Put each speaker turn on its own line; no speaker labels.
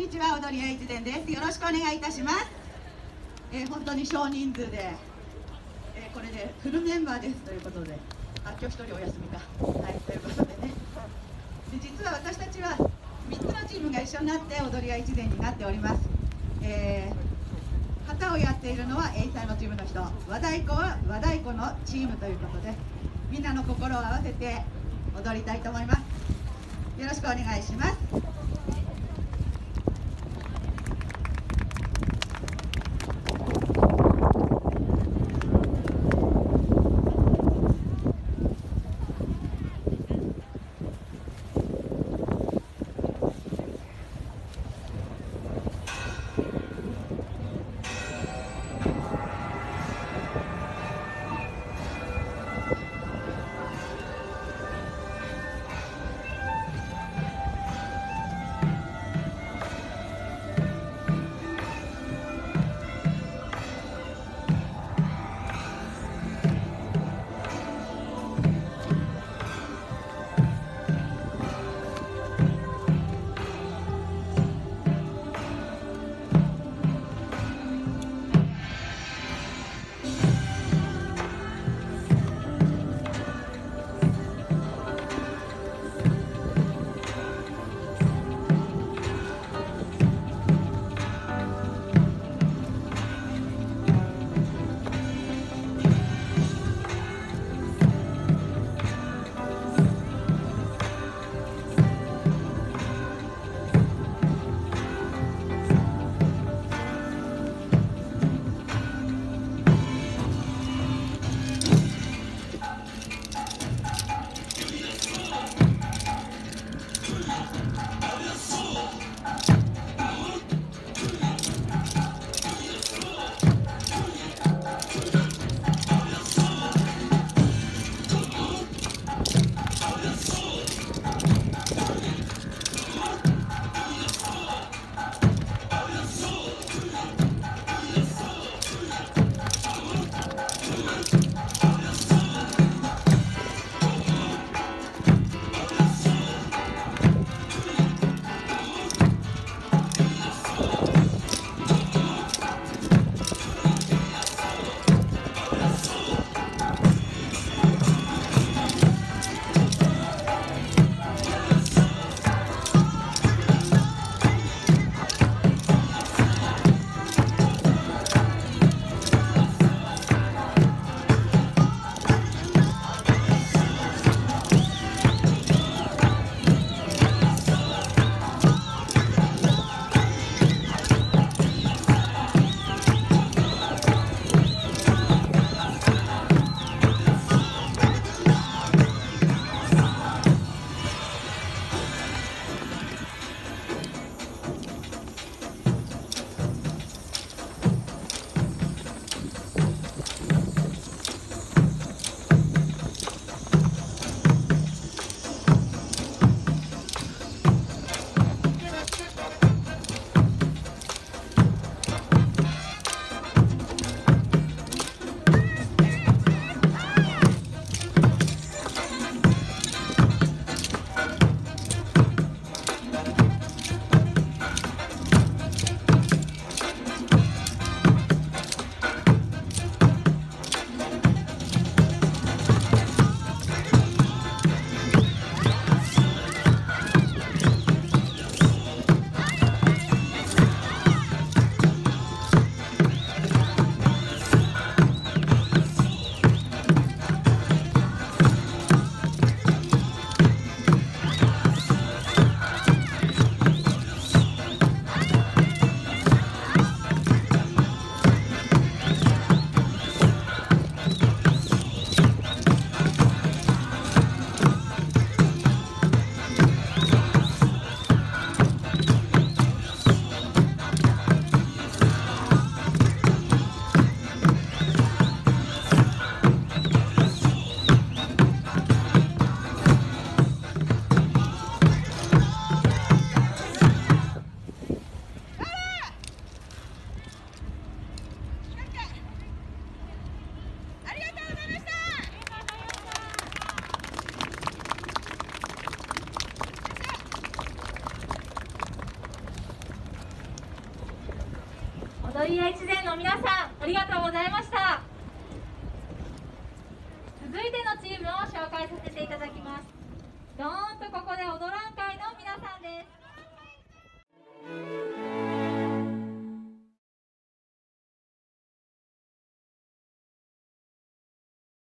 にちは、踊り屋一伝です。よろしくお願いいたします。本当に少人数で、これでフルメンバーですということで、今日一人お休みか、はい、ということでね。で、実は私たちは3つのチームが一緒になって踊り屋一伝になっております。旗をやっているのはエイサーのチームの人、和太鼓は和太鼓のチームということで、みんなの心を合わせて踊りたいと思います。よろしくお願いします。
踊り屋一善の皆さん、ありがとうございました。続いてのチームを紹介させていただきます。どーんとここで踊らん会の皆さんです。